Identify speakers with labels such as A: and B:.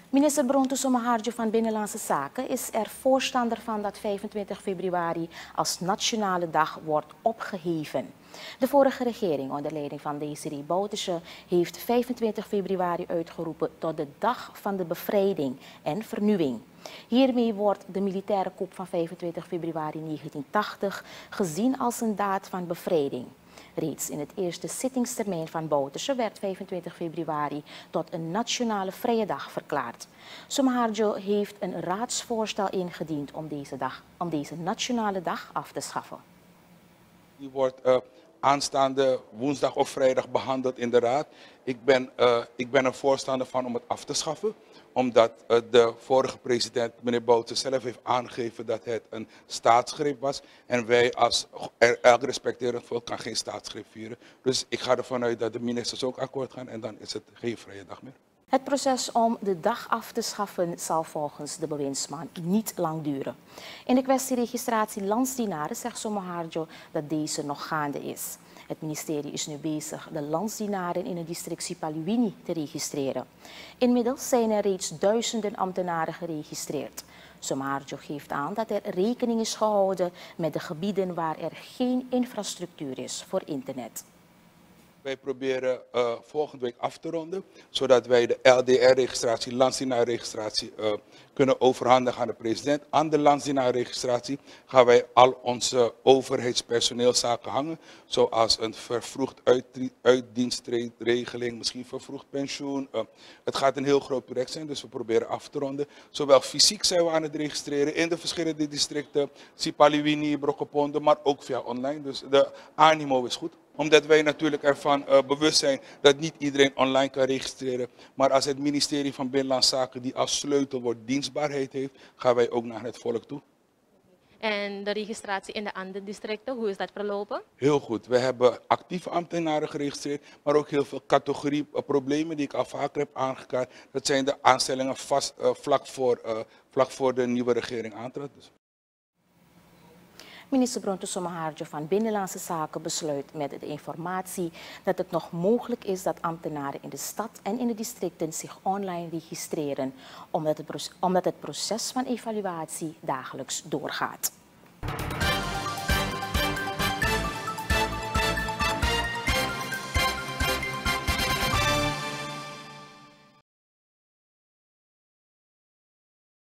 A: Minister Bronto Sommaharjo van Binnenlandse Zaken is er voorstander van dat 25 februari als nationale dag wordt opgeheven. De vorige regering onder leiding van Desiree Bouterse heeft 25 februari uitgeroepen tot de dag van de bevrijding en vernieuwing. Hiermee wordt de militaire coup van 25 februari 1980 gezien als een daad van bevrijding. Reeds in het eerste zittingstermijn van Bouterse werd 25 februari tot een nationale vrije dag verklaard. Sommaharjo heeft een raadsvoorstel ingediend om deze nationale dag af te schaffen.
B: Die wordt aanstaande woensdag of vrijdag behandeld in de raad. Ik ben er voorstander van om het af te schaffen. Omdat de vorige president, meneer Bouterse, zelf heeft aangegeven dat het een staatsgreep was. En wij als elk respecterend volk kan geen staatsgreep vieren. Dus ik ga ervan uit dat de ministers ook akkoord gaan en dan is het geen vrije dag meer.
A: Het proces om de dag af te schaffen zal volgens de bewindsman niet lang duren. In de kwestie registratie landsdienaren zegt Sommaharjo dat deze nog gaande is. Het ministerie is nu bezig de landsdienaren in het district Sipaliwini te registreren. Inmiddels zijn er reeds duizenden ambtenaren geregistreerd. Sommaharjo geeft aan dat er rekening is gehouden met de gebieden waar er geen infrastructuur is voor internet.
B: Wij proberen volgende week af te ronden, zodat wij de LDR-registratie, landsdienaarregistratie, kunnen overhandigen aan de president. Aan de landsdienaarregistratie gaan wij al onze overheidspersoneelzaken hangen, zoals een vervroegd uitdienstregeling, misschien vervroegd pensioen. Het gaat een heel groot project zijn, dus we proberen af te ronden. Zowel fysiek zijn we aan het registreren in de verschillende districten, Sipaliwini, Brokopondo, maar ook via online. Dus de animo is goed. Omdat wij natuurlijk ervan bewust zijn dat niet iedereen online kan registreren. Maar als het ministerie van Binnenlandse Zaken die als sleutelwoord dienstbaarheid heeft, gaan wij ook naar het volk toe.
C: En de registratie in de andere districten, hoe is dat verlopen?
B: Heel goed. We hebben actieve ambtenaren geregistreerd, maar ook heel veel categorie problemen die ik al vaker heb aangekaart. Dat zijn de aanstellingen vast vlak voor de nieuwe regering aantrad. Dus.
A: Minister Bronto Sommaharjo van Binnenlandse Zaken besluit met de informatie dat het nog mogelijk is dat ambtenaren in de stad en in de districten zich online registreren, omdat het proces van evaluatie dagelijks doorgaat.